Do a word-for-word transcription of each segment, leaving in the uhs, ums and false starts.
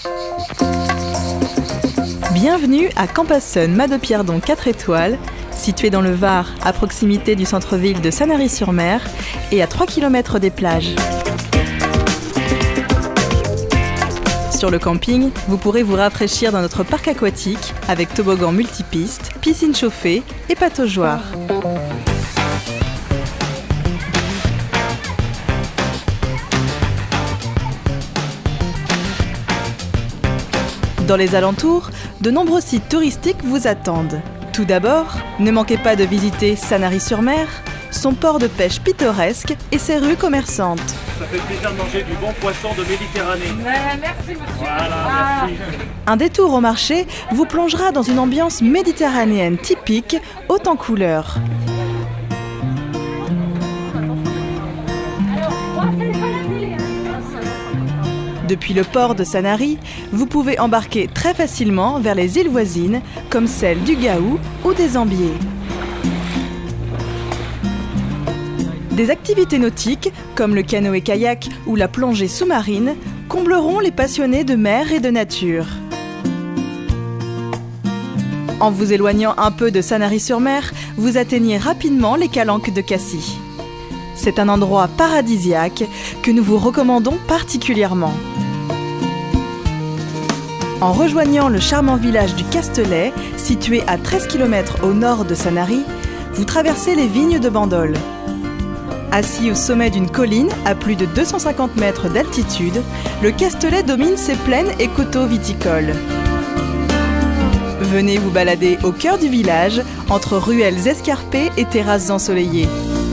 Bienvenue à Campasson Mas de Pierdon quatre étoiles, situé dans le Var, à proximité du centre-ville de Sanary-sur-Mer et à trois kilomètres des plages. Sur le camping, vous pourrez vous rafraîchir dans notre parc aquatique avec toboggan multipiste, piscine chauffée et pataugeoire. Dans les alentours, de nombreux sites touristiques vous attendent. Tout d'abord, ne manquez pas de visiter Sanary-sur-Mer, son port de pêche pittoresque et ses rues commerçantes. Ça fait plaisir de manger du bon poisson de Méditerranée. Ouais, merci monsieur. Voilà, Ah. merci. Un détour au marché vous plongera dans une ambiance méditerranéenne typique, haute en couleurs. Depuis le port de Sanary, vous pouvez embarquer très facilement vers les îles voisines, comme celles du Gaou ou des Ambiers. Des activités nautiques, comme le canoë-kayak ou la plongée sous-marine, combleront les passionnés de mer et de nature. En vous éloignant un peu de Sanary-sur-Mer, vous atteignez rapidement les calanques de Cassis. C'est un endroit paradisiaque que nous vous recommandons particulièrement. En rejoignant le charmant village du Castelet, situé à treize kilomètres au nord de Sanary, vous traversez les vignes de Bandol. Assis au sommet d'une colline à plus de deux cent cinquante mètres d'altitude, le Castelet domine ses plaines et coteaux viticoles. Venez vous balader au cœur du village, entre ruelles escarpées et terrasses ensoleillées.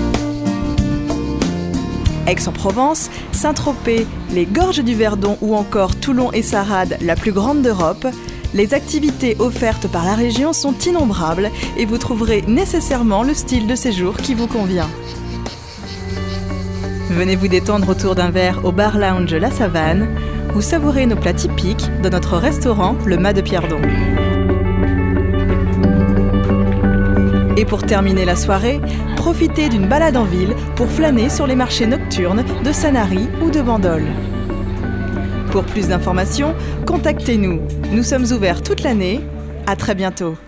Aix-en-Provence, Saint-Tropez, les Gorges du Verdon ou encore Toulon et Sarade, la plus grande d'Europe, les activités offertes par la région sont innombrables et vous trouverez nécessairement le style de séjour qui vous convient. Venez vous détendre autour d'un verre au bar lounge La Savane ou savourer nos plats typiques dans notre restaurant le Mas de Pierdon. Et pour terminer la soirée, profitez d'une balade en ville pour flâner sur les marchés nocturnes de Sanary ou de Bandol. Pour plus d'informations, contactez-nous. Nous sommes ouverts toute l'année. À très bientôt.